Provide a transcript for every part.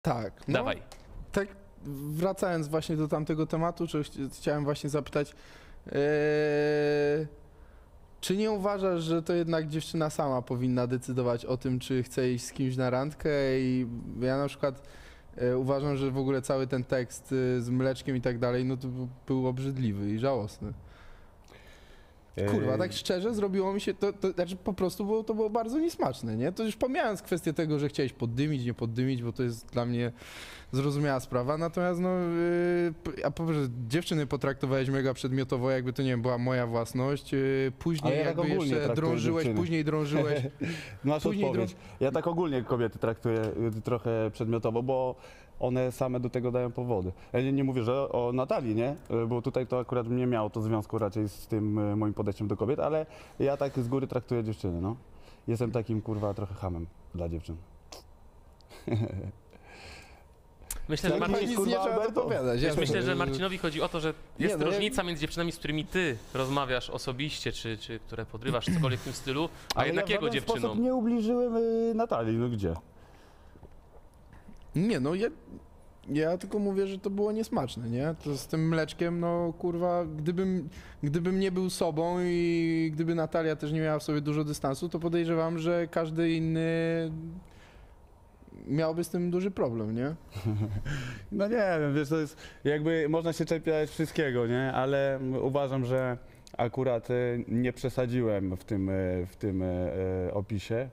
Tak. No, Dawaj. tak wracając właśnie do tamtego tematu, czy chciałem właśnie zapytać, czy nie uważasz, że to jednak dziewczyna sama powinna decydować o tym, czy chce iść z kimś na randkę? I ja na przykład uważam, że w ogóle cały ten tekst z mleczkiem i tak dalej, no to był obrzydliwy i żałosny. Kurwa, tak szczerze zrobiło mi się, znaczy po prostu to było bardzo niesmaczne, nie? To już pomijając kwestię tego, że chciałeś poddymić, nie poddymić, bo to jest dla mnie zrozumiała sprawa, natomiast no, a po prostu dziewczyny potraktowałeś mega przedmiotowo, jakby to nie wiem, była moja własność, później ja tak jakby ogólnie jeszcze drążyłeś, dziewczyny. później drążyłeś. Masz Później odpowiedź. Ja tak ogólnie kobiety traktuję trochę przedmiotowo, bo one same do tego dają powody. Ja nie mówię, że o Natalii, nie? Bo tutaj to akurat nie miało to związku raczej z tym moim podejściem do kobiet, ale ja tak z góry traktuję dziewczyny, no. Jestem takim, kurwa, trochę hamem dla dziewczyn. Myślę, że Chyba Marcin, nic nie trzeba dopowiadać. wiesz, myślę, że Marcinowi chodzi o to, że jest no różnica między dziewczynami, z którymi ty rozmawiasz osobiście, czy które podrywasz, cokolwiek w tym stylu, a jednak ja jego w żaden dziewczyną. sposób nie ubliżyłem Natalii, no gdzie? Nie, no ja tylko mówię, że to było niesmaczne, nie? To z tym mleczkiem, no kurwa, gdybym nie był sobą i gdyby Natalia też nie miała w sobie dużo dystansu, to podejrzewam, że każdy inny miałby z tym duży problem, nie? No nie wiem, wiesz, to jest jakby można się czepiać wszystkiego, nie? Ale uważam, że akurat nie przesadziłem w tym opisie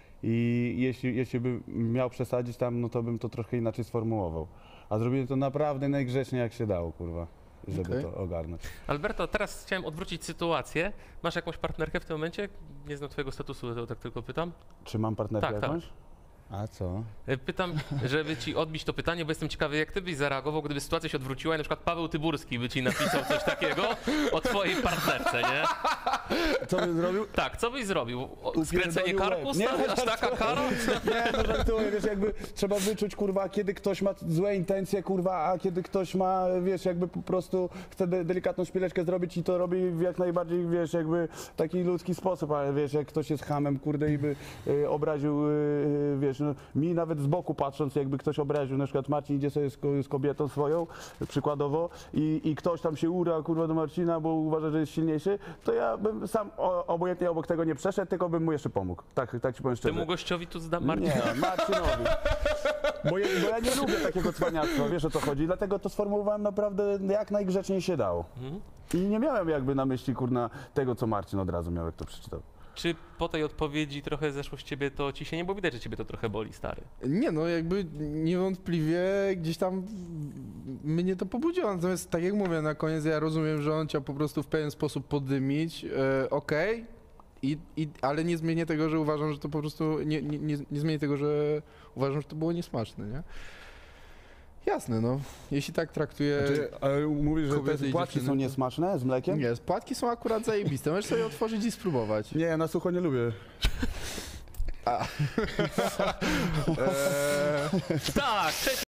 i jeśli bym miał przesadzić tam, no to bym to trochę inaczej sformułował. A zrobiłem to naprawdę najgrzeczniej jak się dało, kurwa, żeby to ogarnąć. Alberto, teraz chciałem odwrócić sytuację. Masz jakąś partnerkę w tym momencie? Nie znam twojego statusu, to tak tylko pytam. Czy mam partnerkę Tak, jakąś? A co? Pytam, żeby ci odbić to pytanie, bo jestem ciekawy, jak ty byś zareagował, gdyby sytuacja się odwróciła i na przykład Paweł Tyburski by ci napisał coś takiego o twojej partnerce, nie? Co bym zrobił? Tak, co byś zrobił? Skręcenie Upierdolił karku? łeb. Nie, Aż taka kara? Nie, no żartuję, wiesz, jakby trzeba wyczuć, kurwa, kiedy ktoś ma złe intencje, kurwa, a kiedy ktoś ma, wiesz, jakby po prostu chce delikatną szpileczkę zrobić i to robi w jak najbardziej, wiesz, jakby taki ludzki sposób, ale wiesz, jak ktoś jest hamem, kurde, i by obraził, wiesz, no, mi nawet z boku patrząc, jakby ktoś obraził, na przykład Marcin idzie sobie z kobietą swoją, przykładowo, i ktoś tam się ura, kurwa, do Marcina, bo uważa, że jest silniejszy, to ja bym sam obojętnie obok tego nie przeszedł, tylko bym mu jeszcze pomógł. Tak ci powiem szczerze. Temu gościowi tu zdam Marcin. Nie, Marcinowi. Bo ja nie lubię takiego cwaniactwa, wiesz o co chodzi, dlatego to sformułowałem naprawdę jak najgrzeczniej się dało. I nie miałem jakby na myśli, kurna, tego, co Marcin od razu miał, jak to przeczytał. Czy po tej odpowiedzi trochę zeszło z ciebie to ciśnienie? Bo widać, że ciebie to trochę boli, stary. Nie, no jakby niewątpliwie gdzieś tam mnie to pobudziło, natomiast tak jak mówię, na koniec ja rozumiem, że on chciał po prostu w pewien sposób poddymić, okej, ale nie zmienię tego, że uważam, że to po prostu, nie zmienię tego, że uważam, że to było niesmaczne, nie? Jasne, no. Jeśli tak traktuję... ale mówisz, że kobiety te i płatki dziewczyny, są niesmaczne z mlekiem? Nie, płatki są akurat zajebiste, możesz sobie otworzyć i spróbować. Nie, ja na sucho nie lubię. Tak, cześć.